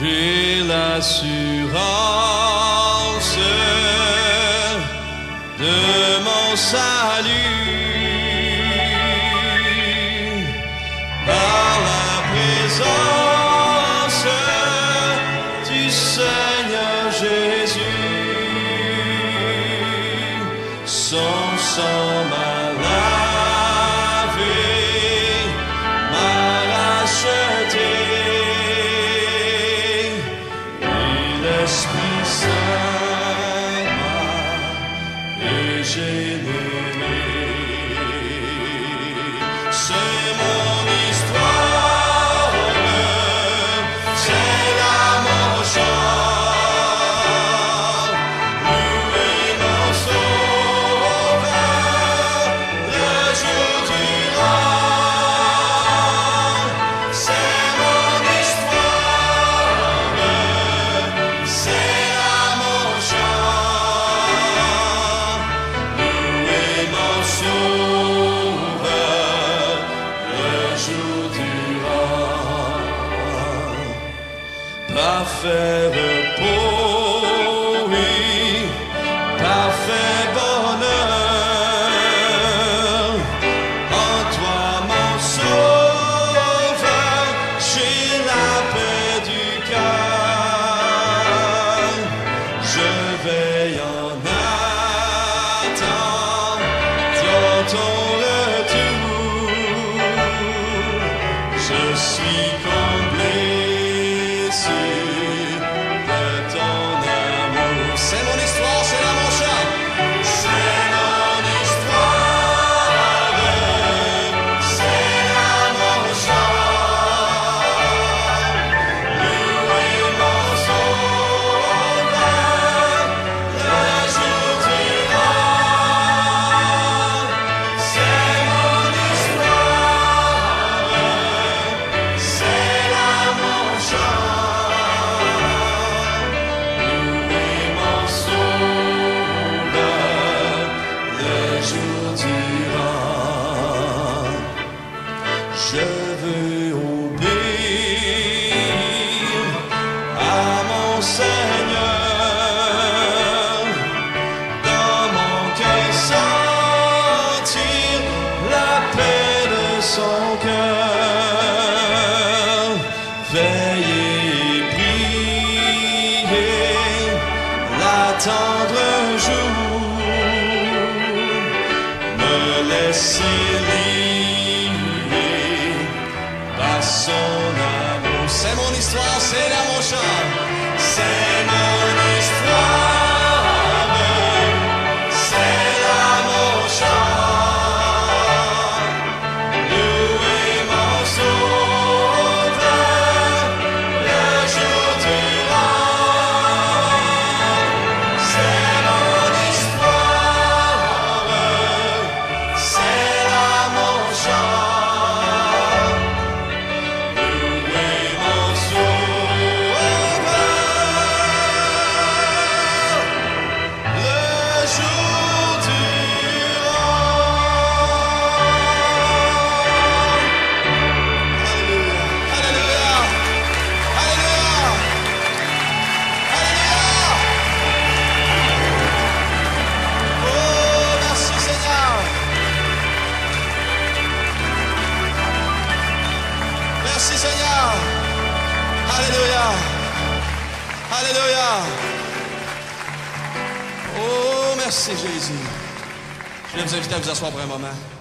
J'ai l'assurance de mon salut par la présence du Seigneur Jésus. Son sang m'a lavé, m'a racheté. L'Esprit Saint m'a régénéré. C'est mon histoire, c'est là mon chant. Louer mon Sauveur le jour durant. C'est mon histoire, c'est là mon chant. Louer mon Sauveur le jour durant. Parfait repos, oui, parfait bonheur. En toi, mon Sauveur, j'ai la paix du cœur. Je veille en attendant ton retour. Je suis comblé de ton amour. C'est mon histoire, c'est là mon chant. C'est mon histoire, c'est là mon chant. Louer mon Sauveur le jour durant. C'est mon histoire, c'est là mon chant. Louer mon Sauveur le jour durant. Je veux obéir à mon Seigneur, dans mon cœur sentir la paix de son cœur. Veiller et prier, l'attendre un jour, me laisser lier par son amour. C'est mon histoire, c'est là mon chant. C'est mon histoire, c'est là mon chant. Louer mon Sauveur le jour durant. C'est mon histoire, c'est là mon chant. Louer mon Sauveur le jour durant. Alléluia, alléluia, alléluia, alléluia. Oh, merci Seigneur. Merci Seigneur. Alléluia. Alléluia. Oh, merci Jésus. Je vais vous inviter à vous asseoir pour un moment.